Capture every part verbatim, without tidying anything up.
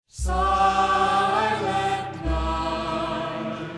Silent night,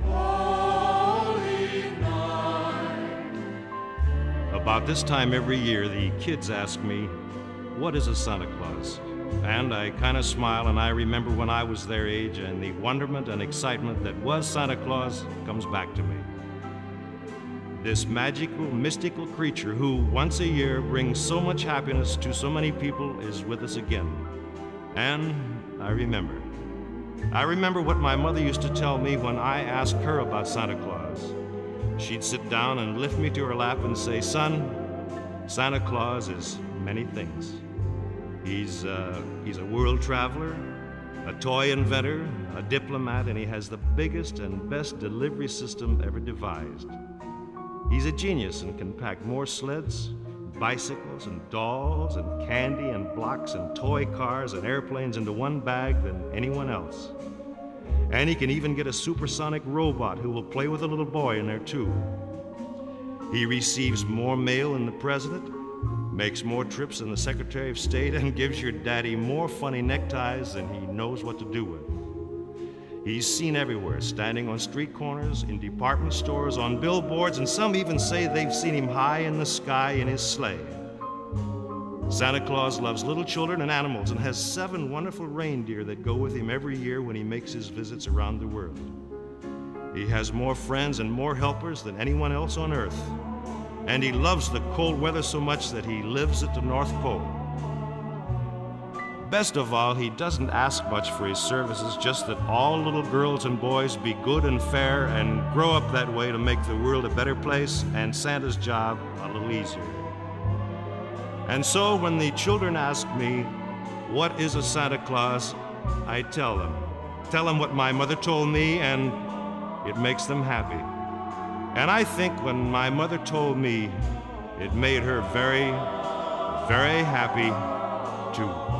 holy night. About this time every year, the kids ask me, what is a Santa Claus? And I kind of smile, and I remember when I was their age, and the wonderment and excitement that was Santa Claus comes back to me. This magical, mystical creature who once a year brings so much happiness to so many people is with us again. And I remember. I remember what my mother used to tell me when I asked her about Santa Claus. She'd sit down and lift me to her lap and say, son, Santa Claus is many things. He's, uh, he's a world traveler, a toy inventor, a diplomat, and he has the biggest and best delivery system ever devised. He's a genius and can pack more sleds, bicycles and dolls and candy and blocks and toy cars and airplanes into one bag than anyone else. And he can even get a supersonic robot who will play with a little boy in there too. He receives more mail than the president, makes more trips than the Secretary of State, and gives your daddy more funny neckties than he knows what to do with. He's seen everywhere, standing on street corners, in department stores, on billboards, and some even say they've seen him high in the sky in his sleigh. Santa Claus loves little children and animals and has seven wonderful reindeer that go with him every year when he makes his visits around the world. He has more friends and more helpers than anyone else on earth. And he loves the cold weather so much that he lives at the North Pole. Best of all, he doesn't ask much for his services, just that all little girls and boys be good and fair and grow up that way to make the world a better place and Santa's job a little easier. And so when the children ask me, what is a Santa Claus, I tell them. Tell them what my mother told me, and it makes them happy. And I think when my mother told me, it made her very, very happy too.